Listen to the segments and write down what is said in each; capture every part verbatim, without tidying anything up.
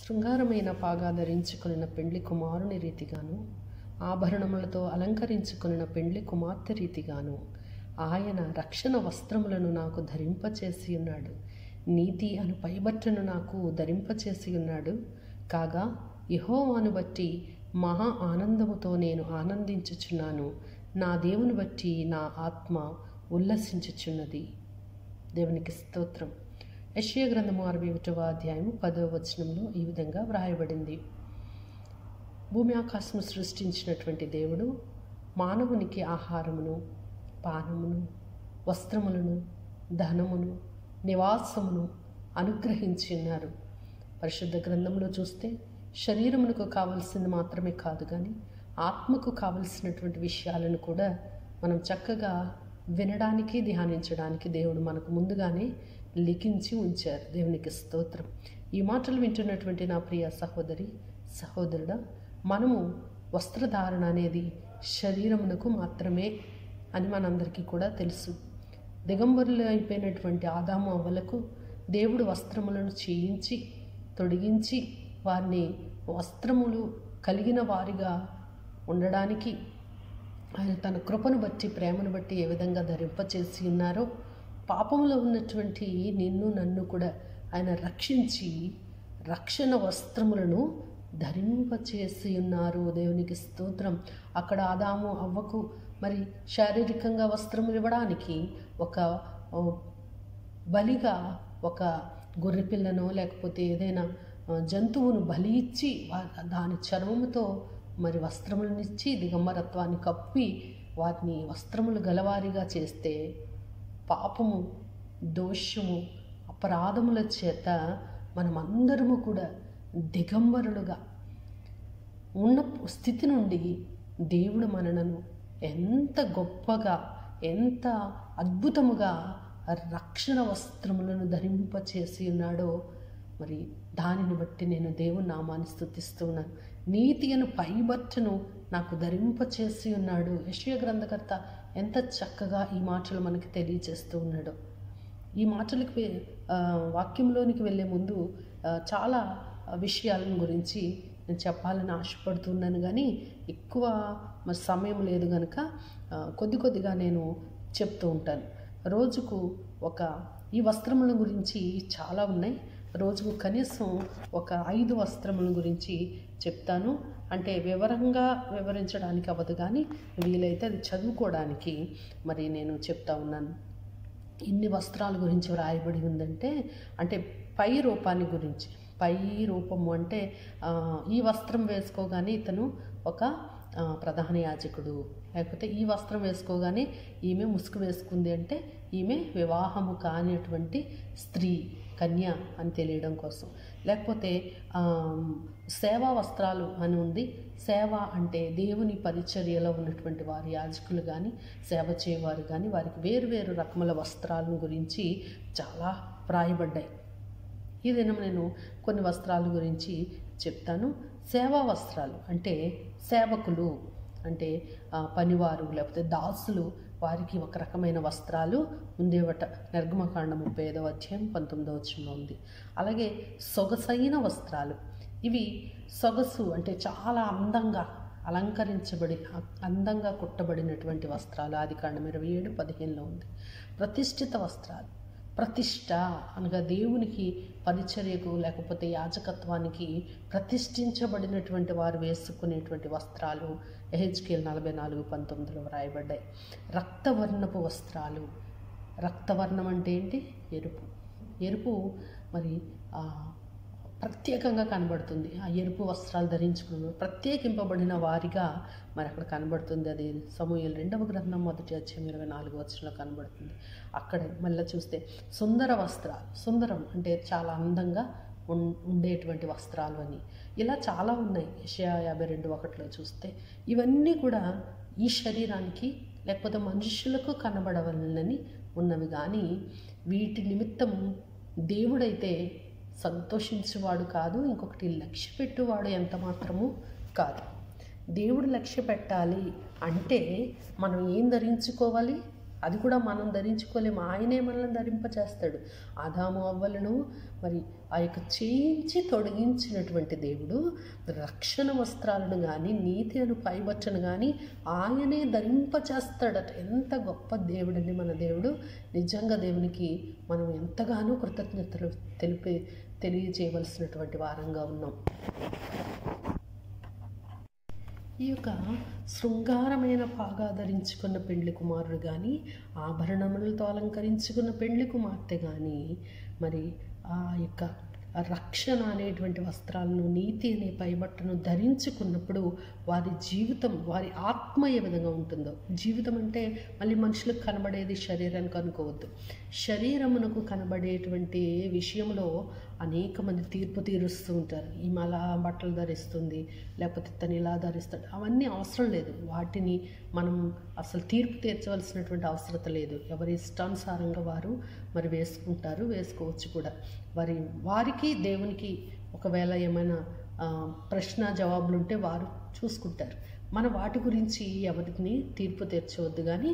శృంగారమైన పాగా ధరించుకొనిన పెండ్లి కుమారుని రీతిగాను, ఆభరణములతో అలంకరించుకొనిన పెండ్లి కుమార్తె రీతిగాను ఆయన రక్షణ వస్త్రములను నాకు ధరింపచేసి ఉన్నాడు. నీతి అను పైబట్టను నాకు ధరింపచేసి ఉన్నాడు. కాగా యెహోవాను బట్టి మహా ఆనందముతో నేను ఆనందించుచున్నాను. నా దేవుని బట్టి నా ఆత్మ ఉల్లసించుచున్నది. దేవునికి స్తోత్రం. యెషయా గ్రంథము అరవై ఒకటవ అధ్యాయము పదవ వచనంలో ఈ విధంగా వ్రాయబడింది. భూమి ఆకాశము సృష్టించినటువంటి దేవుడు మానవునికి ఆహారమును, పానమును, వస్త్రములను, ధనమును, నివాసమును అనుగ్రహించి ఉన్నారు. పరిశుద్ధ గ్రంథంలో చూస్తే శరీరమునకు కావలసింది మాత్రమే కాదు కానీ ఆత్మకు కావలసినటువంటి విషయాలను కూడా మనం చక్కగా వినడానికి, ధ్యానించడానికి దేవుడు మనకు ముందుగానే లిఖించి ఉంచారు. దేవునికి స్తోత్రం. ఈ మాటలు వింటున్నటువంటి నా ప్రియ సహోదరి సహోదరుడా, మనము వస్త్రధారణ అనేది శరీరమునకు మాత్రమే అని మనందరికీ కూడా తెలుసు. దిగంబరులు అయిపోయినటువంటి ఆదాము అవ్వలకు దేవుడు వస్త్రములను చేయించి తొడిగించి వారిని వస్త్రములు కలిగిన వారిగా ఉండడానికి ఆయన తన కృపను బట్టి, ప్రేమను బట్టి ఏ విధంగా ధరింపచేసి ఉన్నారో, పాపంలో ఉన్నటువంటి నిన్ను నన్ను కూడా ఆయన రక్షించి రక్షణ వస్త్రములను ధరింపచేసి ఉన్నారు. దేవునికి స్తోత్రం. అక్కడ ఆదాము అవ్వకు మరి శారీరకంగా వస్త్రములు ఇవ్వడానికి ఒక బలిగా ఒక గొర్రెపిల్లను లేకపోతే ఏదైనా జంతువును బలి ఇచ్చి దాని చర్మముతో మరి వస్త్రములనిచ్చి దిగంబరత్వాన్ని కప్పి వాటిని వస్త్రములు గలవారిగా చేస్తే, పాపము, దోషము, అపరాధముల చేత మనమందరము కూడా దిగంబరులుగా ఉన్న స్థితి నుండి దేవుడు మనలను ఎంత గొప్పగా, ఎంత అద్భుతముగా రక్షణ వస్త్రములను ధరింపచేసి ఉన్నాడో, మరి దానిని బట్టి నేను దేవుని నామాన్ని స్తుతిస్తూ ఉన్నాను. నీతి అను పైబట్టను నాకు ధరింపచేసి ఉన్నాడు. యెషయా గ్రంథకర్త ఎంత చక్కగా ఈ మాటలు మనకి తెలియజేస్తూ ఉన్నాడో. ఈ మాటలకి వాక్యంలోనికి వెళ్ళే ముందు చాలా విషయాలను గురించి నేను చెప్పాలని ఆశపడుతున్నాను, కానీ ఎక్కువ మరి సమయం లేదు కనుక కొద్ది కొద్దిగా నేను చెప్తూ ఉంటాను. రోజుకు ఒక ఈ వస్త్రముల గురించి చాలా ఉన్నాయి. రోజుకు కనీసం ఒక ఐదు వస్త్రముల గురించి చెప్తాను. అంటే వివరంగా వివరించడానికి అవ్వదు, కానీ వీలైతే అది చదువుకోవడానికి మరి నేను చెప్తా ఉన్నాను. ఇన్ని వస్త్రాల గురించి వ్రాయబడి ఉందంటే, అంటే పై రూపాన్ని గురించి. పై రూపము అంటే ఈ వస్త్రం వేసుకోగానే ఇతను ఒక ప్రధాన యాజకుడు, లేకపోతే ఈ వస్త్రం వేసుకోగానే ఈమె ముసుగు వేసుకుంది అంటే ఈమె వివాహము కానిటువంటి స్త్రీ, కన్య అని తెలియడం కోసం. లేకపోతే సేవా వస్త్రాలు అని ఉంది. సేవ అంటే దేవుని పరిచర్యలో ఉన్నటువంటి వారి యాజకులు కానీ సేవ చేయవారు కానీ వారికి వేరు వేరు రకముల వస్త్రాల గురించి చాలా వ్రాయబడ్డాయి. ఈ దినం నేను కొన్ని వస్త్రాల గురించి చెప్తాను. సేవా వస్త్రాలు అంటే సేవకులు, అంటే పనివారు లేకపోతే దాసులు, వారికి ఒక రకమైన వస్త్రాలు ఉండేవట. నిర్గమకాండం ముప్పై ఐదవ అధ్యాయం పంతొమ్మిదవ వచనంలో ఉంది. అలాగే సొగసైన వస్త్రాలు, ఇవి సొగసు అంటే చాలా అందంగా అలంకరించబడి అందంగా కుట్టబడినటువంటి వస్త్రాలు. ఆదికాండం ఇరవై ఏడు పదిహేనులో ఉంది. ప్రతిష్ఠిత వస్త్రాలు, ప్రతిష్ట అనగా దేవునికి పరిచర్యకు లేకపోతే యాజకత్వానికి ప్రతిష్ఠించబడినటువంటి వారు వేసుకునేటువంటి వస్త్రాలు యెహెజ్కేలు నలభై నాలుగు పంతొమ్మిదిలో వ్రాయబడ్డాయి. రక్తవర్ణపు వస్త్రాలు. రక్తవర్ణం అంటే ఏంటి? ఎరుపు. ఎరుపు మరి ప్రత్యేకంగా కనబడుతుంది. ఆ ఎరుపు వస్త్రాలు ధరించుకున్న ప్రత్యేకింపబడిన వారిగా మరి అక్కడ కనబడుతుంది. అది సమూయేలు రెండవ గ్రంథం మొదటి అధ్యాయం ఇరవై నాలుగు వచనంలో కనబడుతుంది. అక్కడ మళ్ళీ చూస్తే సుందర వస్త్రాలు. సుందరం అంటే చాలా అందంగా ఉండేటువంటి వస్త్రాలు అని ఇలా చాలా ఉన్నాయి. యెషయా యాభై రెండు ఒకటిలో చూస్తే ఇవన్నీ కూడా ఈ శరీరానికి లేకపోతే మనుషులకు కనబడవలనని ఉన్నవి, కానీ వీటి నిమిత్తం దేవుడైతే సంతోషించేవాడు కాదు, ఇంకొకటి లక్ష్య పెట్టువాడు ఎంత మాత్రము కాదు. దేవుడు లక్ష్య పెట్టాలి అంటే మనం ఏం ధరించుకోవాలి? అది కూడా మనం ధరించుకోలేము, ఆయనే మనల్ని ధరింపచేస్తాడు. ఆదాము అవ్వలను మరి ఆ యొక్క చేయించి తొడిగించినటువంటి దేవుడు రక్షణ వస్త్రాలను కానీ నీతి అను పైబట్టను కానీ ఆయనే ధరింపచేస్తాడట. ఎంత గొప్ప దేవుడండి మన దేవుడు. నిజంగా దేవునికి మనం ఎంతగానో కృతజ్ఞతలు తెలిపే తెలియజేయవలసినటువంటి వారంగా ఉన్నాం. ఈ యొక్క శృంగారమైన పాగా ధరించుకున్న పెండ్లి కుమారుడు కానీ, ఆభరణములతో అలంకరించుకున్న పెండ్లి కుమార్తె కానీ మరి ఆ యొక్క రక్షణ అనేటువంటి వస్త్రాలను, నీతి అనే పైబట్టను ధరించుకున్నప్పుడు వారి జీవితం, వారి ఆత్మ ఏ విధంగా ఉంటుందో. జీవితం అంటే మళ్ళీ మనుషులకు కనబడేది శరీరానికి అనుకోవద్దు. శరీరమునకు కనబడేటువంటి విషయంలో అనేక మంది తీర్పు తీరుస్తూ ఉంటారు. ఈమె అలా బట్టలు ధరిస్తుంది, లేకపోతే తను ఇలా ధరిస్తాడు. అవన్నీ అవసరం లేదు. వాటిని మనం అసలు తీర్పు తీర్చవలసినటువంటి అవసరం లేదు. ఎవరి ఇష్టానుసారంగా వారు మరి వేసుకుంటారు, వేసుకోవచ్చు కూడా. వారి వారికి దేవునికి ఒకవేళ ఏమైనా ప్రశ్న జవాబులు ఉంటే వారు చూసుకుంటారు. మన వాటి గురించి ఎవరిని తీర్పు తీర్చవద్దు. కానీ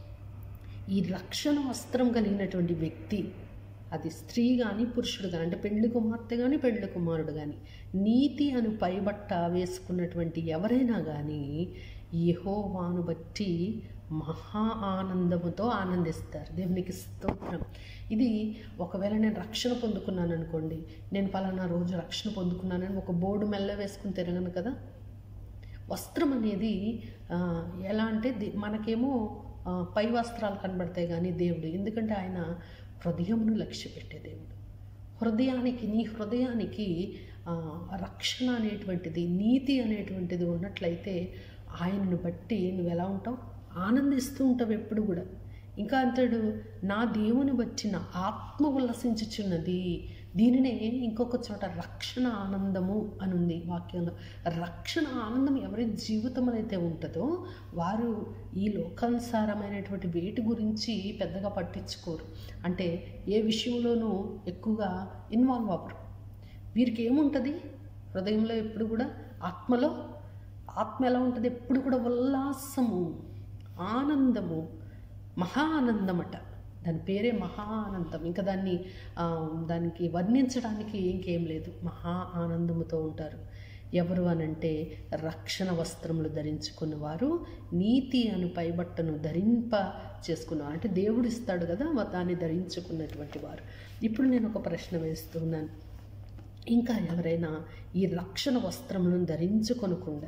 ఈ రక్షణ వస్త్రం కలిగినటువంటి వ్యక్తి, అది స్త్రీ కానీ పురుషుడు కానీ, అంటే పెండ్లి కుమార్తె కానీ పెండ్లి కుమారుడు కానీ, నీతి అను పైబట్ట వేసుకున్నటువంటి ఎవరైనా కానీ యెహోవాను బట్టి మహా ఆనందముతో ఆనందిస్తారు. దేవునికి స్తోత్రం. ఇది ఒకవేళ నేను రక్షణ పొందుకున్నాను అనుకోండి, నేను పలానా రోజు రక్షణ పొందుకున్నానని ఒక బోర్డు మెల్ల వేసుకుని తిరగను కదా. వస్త్రం అనేది ఎలా అంటే మనకేమో పై వస్త్రాలు కనబడతాయి కానీ దేవుడు, ఎందుకంటే ఆయన హృదయమును లక్ష్య పెట్టే దేవుడు. హృదయానికి, నీ హృదయానికి రక్షణ అనేటువంటిది, నీతి అనేటువంటిది ఉన్నట్లయితే ఆయనను బట్టి నువ్వు ఎలా ఉంటావు? ఆనందిస్తూ ఉంటావు ఎప్పుడు కూడా. ఇంకా అంటాడు, నా దేవుని బట్టి నా ఆత్మ ఉల్లసించుచున్నది. దీనినే ఇంకొక చోట రక్షణ ఆనందము అని ఉంది వాక్యంలో. రక్షణ ఆనందం ఎవరి జీవితంలో అయితే ఉంటుందో వారు ఈ లోకానుసారమైనటువంటి వేటి గురించి పెద్దగా పట్టించుకోరు. అంటే ఏ విషయంలోనూ ఎక్కువగా ఇన్వాల్వ్ అవ్వరు. వీరికి ఏముంటుంది హృదయంలో ఎప్పుడు కూడా? ఆత్మలో ఆత్మ ఎలా ఉంటుంది? ఎప్పుడు కూడా ఉల్లాసము, ఆనందము, మహా ఆనందమట. దాని పేరే మహా ఆనందం. ఇంకా దాన్ని దానికి వర్ణించడానికి ఇంకేం లేదు. మహా ఆనందముతో ఉంటారు. ఎవరు అనంటే రక్షణ వస్త్రములు ధరించుకున్న వారు, నీతి అను పైబట్టను ధరింప చేసుకున్నారు. అంటే దేవుడు ఇస్తాడు కదా, దాన్ని ధరించుకున్నటువంటి వారు. ఇప్పుడు నేను ఒక ప్రశ్న వేస్తున్నాను. ఇంకా ఎవరైనా ఈ రక్షణ వస్త్రములను ధరించుకొనకుండా,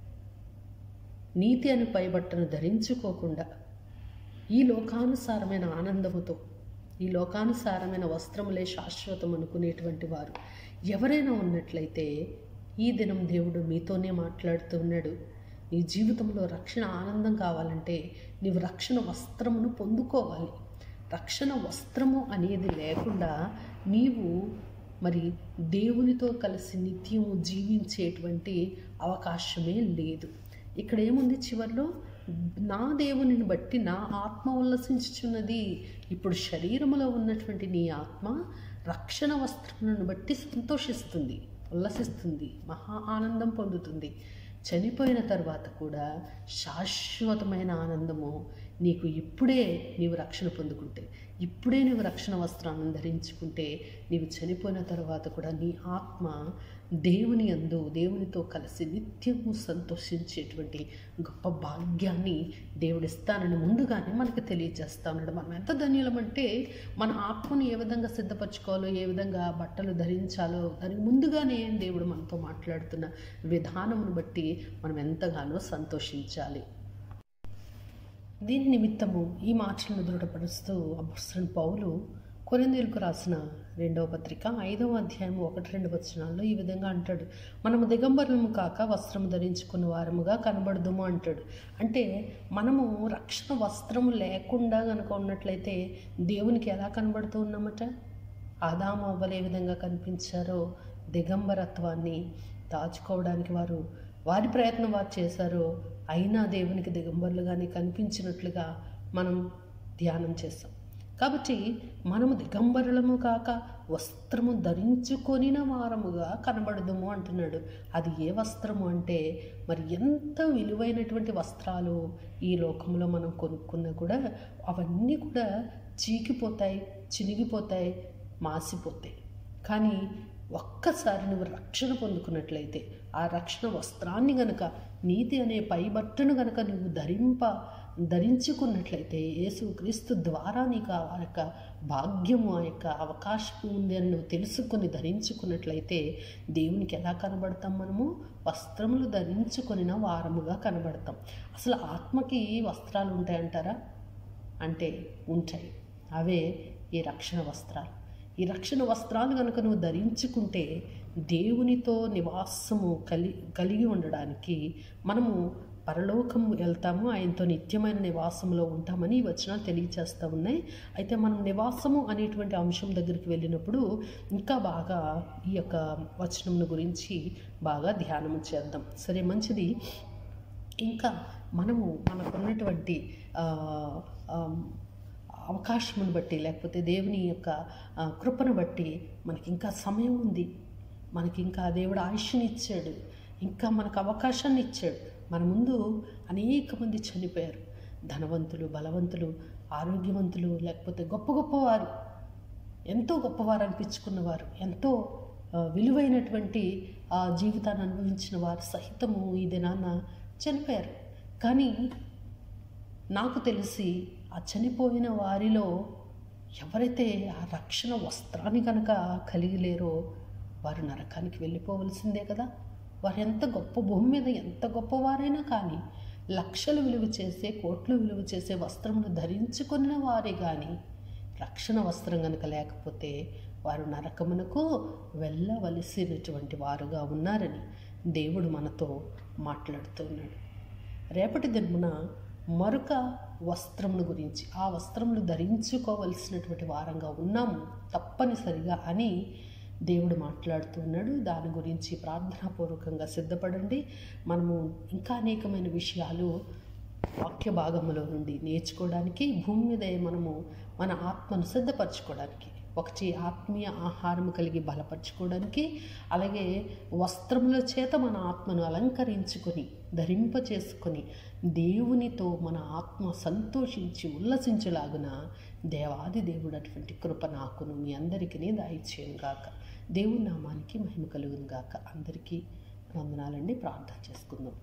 నీతి అను పైబట్టను ధరించుకోకుండా, ఈ లోకానుసారమైన ఆనందముతో, ఈ లోకానుసారమైన వస్త్రములే శాశ్వతం అనుకునేటువంటి వారు ఎవరైనా ఉన్నట్లయితే ఈ దినం దేవుడు మీతోనే మాట్లాడుతున్నాడు. నీ జీవితంలో రక్షణ ఆనందం కావాలంటే నీవు రక్షణ వస్త్రమును పొందుకోవాలి. రక్షణ వస్త్రము అనేది లేకుండా నీవు మరి దేవునితో కలిసి నిత్యము జీవించేటువంటి అవకాశమే లేదు. ఇక్కడ ఏముంది చివరిలో? నా దేవునిని బట్టి నా ఆత్మ ఉల్లసించుచున్నది. ఇప్పుడు శరీరములో ఉన్నటువంటి నీ ఆత్మ రక్షణ వస్త్రములను బట్టి సంతోషిస్తుంది, ఉల్లసిస్తుంది, మహా ఆనందం పొందుతుంది. చనిపోయిన తర్వాత కూడా శాశ్వతమైన ఆనందము నీకు ఇప్పుడే నీవు రక్షణ పొందుకుంటే, ఇప్పుడే నీవు రక్షణ వస్త్రాలను ధరించుకుంటే, నీవు చనిపోయిన తర్వాత కూడా నీ ఆత్మ దేవుని యందు, దేవునితో కలిసి నిత్యము సంతోషించేటువంటి గొప్ప భాగ్యాన్ని దేవుడిస్తానని ముందుగానే మనకు తెలియజేస్తా ఉన్నాడు. మనం ఎంత ధన్యులమంటే మన ఆత్మను ఏ విధంగా సిద్ధపరచుకోవాలో, ఏ విధంగా బట్టలు ధరించాలో దానికి ముందుగానే దేవుడు మనతో మాట్లాడుతున్న విధానమును బట్టి మనం ఎంతగానో సంతోషించాలి. దీని నిమిత్తము ఈ మాటలను దృఢపరుస్తూ అపొస్తలుడైన పౌలు కొరింథీయులకు రాసిన రెండవ పత్రిక ఐదవ అధ్యాయం ఒకటి రెండు వచనాల్లో ఈ విధంగా అంటాడు. మనము దిగంబరులము కాక వస్త్రము ధరించుకున్న వారముగా కనబడదుము అంటాడు. అంటే మనము రక్షణ వస్త్రము లేకుండా కనుక ఉన్నట్లయితే దేవునికి ఎలా కనబడుతూ ఉన్నామట? ఆదాము అవ్వలు ఏ విధంగా కనిపించారో దిగంబరత్వాన్ని దాచుకోవడానికి వారు వారి ప్రయత్నం వారు చేశారో, అయినా దేవునికి దిగంబరులుగానే కనిపించినట్లుగా మనం ధ్యానం చేస్తాం. కాబట్టి మనము దిగంబరులము కాక వస్త్రము ధరించుకొనిన వారముగా కనబడదుము అంటున్నాడు. అది ఏ వస్త్రము అంటే మరి ఎంత విలువైనటువంటి వస్త్రాలు ఈ లోకంలో మనం కొనుక్కున్నా కూడా అవన్నీ కూడా చీకిపోతాయి, చినిగిపోతాయి, మాసిపోతాయి. కానీ ఒక్కసారి నువ్వు రక్షణ పొందుకున్నట్లయితే ఆ రక్షణ వస్త్రాన్ని గనక, నీతి అనే పైబట్టను గనక నువ్వు ధరింప ధరించుకున్నట్లయితే, యేసుక్రీస్తు ద్వారా నీకు ఆ యొక్క భాగ్యము, ఆ యొక్క అవకాశం ఉంది అని నువ్వు తెలుసుకొని ధరించుకున్నట్లయితే దేవునికి ఎలా కనబడతాం? మనము వస్త్రములు ధరించుకొనిన వారముగా కనబడతాం. అసలు ఆత్మకి వస్త్రాలు ఉంటాయంటారా అంటే ఉంటాయి. అవే ఈ రక్షణ వస్త్రాలు. ఈ రక్షణ వస్త్రాలు కనుక నువ్వు ధరించుకుంటే దేవునితో నివాసము కలి కలిగి ఉండడానికి మనము పరలోకం వెళ్తాము, ఆయనతో నిత్యమైన నివాసంలో ఉంటామని ఈ వచనాలు తెలియచేస్తూ ఉన్నాయి. అయితే మనం నివాసము అనేటువంటి అంశం దగ్గరికి వెళ్ళినప్పుడు ఇంకా బాగా ఈ యొక్క వచనం గురించి బాగా ధ్యానం చేద్దాం. సరే, మంచిది. ఇంకా మనము మనకున్నటువంటి అవకాశమును బట్టి, లేకపోతే దేవుని యొక్క కృపను బట్టి మనకి ఇంకా సమయం ఉంది. మనకి ఇంకా దేవుడు ఆయుష్ని ఇచ్చాడు, ఇంకా మనకు అవకాశాన్ని ఇచ్చాడు. మన ముందు అనేక మంది చనిపోయారు. ధనవంతులు, బలవంతులు, ఆరోగ్యవంతులు, లేకపోతే గొప్ప గొప్పవారు, ఎంతో గొప్పవారు అనిపించుకున్నవారు, ఎంతో విలువైనటువంటి జీవితాన్ని అనుభవించిన వారు సహితము ఈ దినాన చనిపోయారు. కానీ నాకు తెలిసి ఆ చనిపోయిన వారిలో ఎవరైతే ఆ రక్షణ వస్త్రాన్ని కనుక కలిగి లేరో వారు నరకానికి వెళ్ళిపోవలసిందే కదా. వారు ఎంత గొప్ప, భూమి మీద ఎంత గొప్పవారైనా కానీ లక్షలు విలువ చేసే, కోట్లు విలువ చేసే వస్త్రమును ధరించుకున్న వారే కానీ రక్షణ వస్త్రం కనుక లేకపోతే వారు నరకమునకు వెళ్ళవలసినటువంటి వారుగా ఉన్నారని దేవుడు మనతో మాట్లాడుతున్నాడు. రేపటి దినమున మరొక వస్త్రమును గురించి, ఆ వస్త్రములు ధరించుకోవలసినటువంటి వారంగా ఉన్నాము తప్పనిసరిగా అని దేవుడు మాట్లాడుతున్నాడు. దాని గురించి ప్రార్థనాపూర్వకంగా సిద్ధపడండి. మనము ఇంకా అనేకమైన విషయాలు వాక్య భాగములో నుండి నేర్చుకోవడానికి, భూమి మీద మనము మన ఆత్మను సిద్ధపరచుకోవడానికి, ఒకటి ఆత్మీయ ఆహారం కలిగి బలపరచుకోవడానికి, అలాగే వస్త్రముల చేత మన ఆత్మను అలంకరించుకొని ధరింప చేసుకొని దేవునితో మన ఆత్మ సంతోషించి ఉల్లసించేలాగున దేవాది దేవుడు అటువంటి కృప నాకును మీ అందరికీ దయచేయును గాక. దేవుని నామానికి మహిమ కలుగును గాక. అందరికీ వందనాలండి. ప్రార్థన చేసుకుందాం.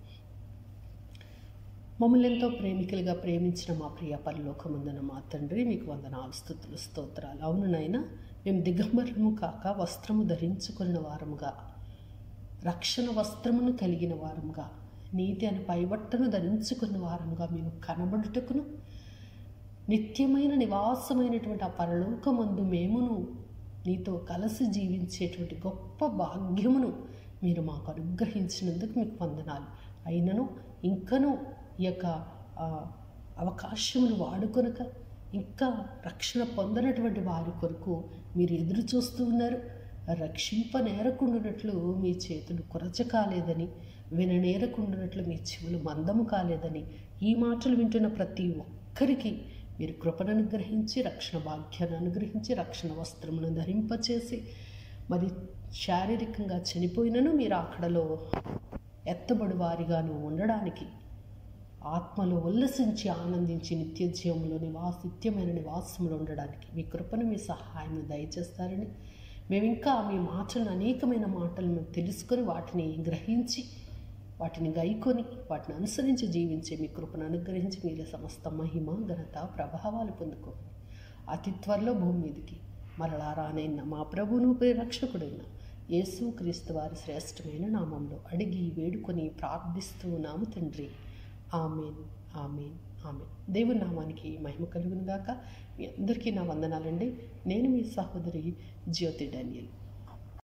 మమ్మల్ని ఎంతో ప్రేమికులుగా ప్రేమించిన మా ప్రియ పరలోకమందున మా తండ్రి, మీకు వందనాలు, స్తుతులు, స్తోత్రాలు. అవును నాయనా, మేము దిగంబరము కాక వస్త్రము ధరించుకున్న వారముగా, రక్షణ వస్త్రమును కలిగిన వారముగా, నీతి అని పైబట్టను ధరించుకున్న వారముగా మేము కనబడుటకును, నిత్యమైన నివాసమైనటువంటి ఆ పరలోకమందు మేమును నీతో కలిసి జీవించేటువంటి గొప్ప భాగ్యమును మీరు మాకు అనుగ్రహించినందుకు మీకు వందనాలు. అయినను ఇంకనూ ఈ యొక్క అవకాశమును వాడుకొనక ఇంకా రక్షణ పొందనటువంటి వారి కొరకు మీరు ఎదురు చూస్తూ ఉన్నారు. రక్షింపనేరకుండానట్లు మీ చేతులు కొరచ కాలేదని, విననేరకుండానట్లు మీ చెవులు మందము కాలేదని, ఈ మాటలు వింటున్న ప్రతి ఒక్కరికి మీరు కృపను అనుగ్రహించి, రక్షణ భాగ్యాన్ని అనుగ్రహించి, రక్షణ వస్త్రమును ధరింపచేసి, మరి శారీరకంగా చనిపోయినను మీరు అక్కడలో ఎత్తబడి వారిగాను ఉండడానికి, ఆత్మలో ఉల్లసించి ఆనందించి నిత్య జీవంలో నివాస నిత్యమైన నివాసంలో ఉండడానికి మీ కృపను, మీ సహాయం దయచేస్తారని, మేము ఇంకా మీ మాటలను, అనేకమైన మాటలను తెలుసుకొని వాటిని గ్రహించి, వాటిని గైకొని, వాటిని అనుసరించి జీవించే మీ కృపను అనుగ్రహించి మీరే సమస్త మహిమ, ఘనత, ప్రభావాలు పొందుకోమని అతి త్వరలో భూమి మీదకి మరలా రానైన మా ప్రభువును ప్రియరక్షకుడైన యేసు క్రీస్తు వారి శ్రేష్టమైన నామంలో అడిగి వేడుకొని ప్రార్థిస్తూ ఉన్నాము తండ్రి. Amen, amen, amen. దేవుని నామానికి మహిమ కలుగును గాక. మీ అందరికీ నా వందనాలండి. నేను మీ సహోదరి జ్యోతి డానియల్.